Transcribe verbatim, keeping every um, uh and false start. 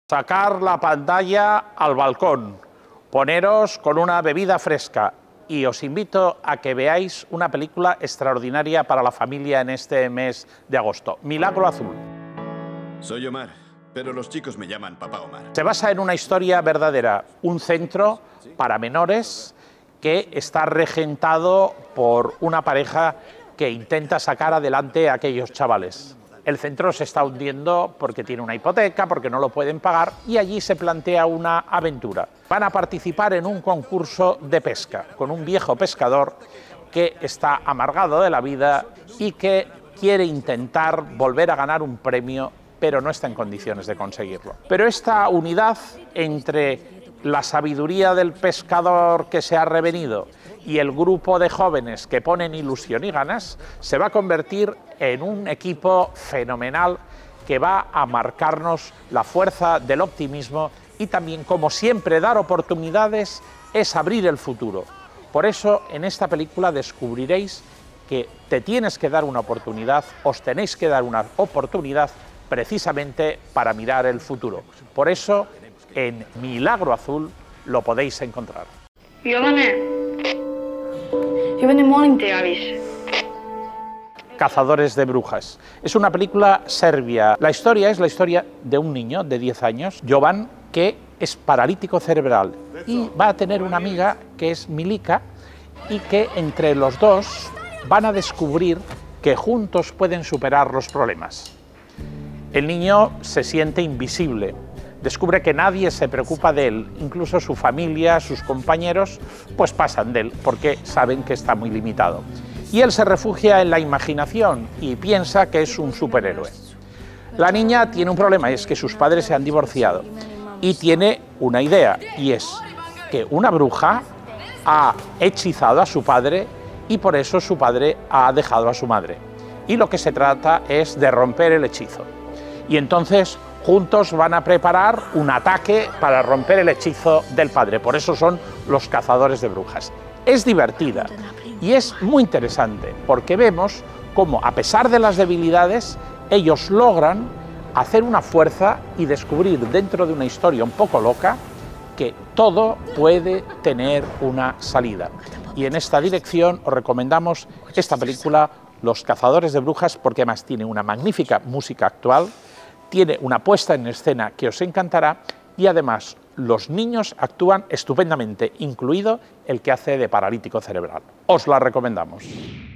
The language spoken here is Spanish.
Sacar la pantalla al balcón, poneros con una bebida fresca y os invito a que veáis una película extraordinaria para la familia en este mes de agosto, Milagro Azul. Soy Omar, pero los chicos me llaman Papá Omar. Se basa en una historia verdadera, un centro para menores que está regentado por una pareja que intenta sacar adelante a aquellos chavales. El centro se está hundiendo porque tiene una hipoteca, porque no lo pueden pagar, y allí se plantea una aventura. Van a participar en un concurso de pesca con un viejo pescador que está amargado de la vida y que quiere intentar volver a ganar un premio, pero no está en condiciones de conseguirlo. Pero esta unidad entre la sabiduría del pescador que se ha revenido y el grupo de jóvenes que ponen ilusión y ganas se va a convertir en un equipo fenomenal que va a marcarnos la fuerza del optimismo y también, como siempre, dar oportunidades es abrir el futuro. Por eso, en esta película descubriréis que te tienes que dar una oportunidad, os tenéis que dar una oportunidad precisamente para mirar el futuro. Por eso, en Milagro Azul lo podéis encontrar. Cazadores de brujas. Es una película serbia. La historia es la historia de un niño de diez años, Jovan, que es paralítico cerebral y va a tener una amiga que es Milika y que entre los dos van a descubrir que juntos pueden superar los problemas. El niño se siente invisible. Descubre que nadie se preocupa de él, incluso su familia, sus compañeros, pues pasan de él, porque saben que está muy limitado. Y él se refugia en la imaginación y piensa que es un superhéroe. La niña tiene un problema, es que sus padres se han divorciado, y tiene una idea, y es que una bruja ha hechizado a su padre y por eso su padre ha dejado a su madre. Y lo que se trata es de romper el hechizo. Y entonces juntos van a preparar un ataque para romper el hechizo del padre. Por eso son los cazadores de brujas. Es divertida y es muy interesante porque vemos cómo, a pesar de las debilidades, ellos logran hacer una fuerza y descubrir dentro de una historia un poco loca que todo puede tener una salida. Y en esta dirección os recomendamos esta película, Los cazadores de brujas, porque además tiene una magnífica música actual, tiene una puesta en escena que os encantará y además los niños actúan estupendamente, incluido el que hace de paralítico cerebral. Os la recomendamos.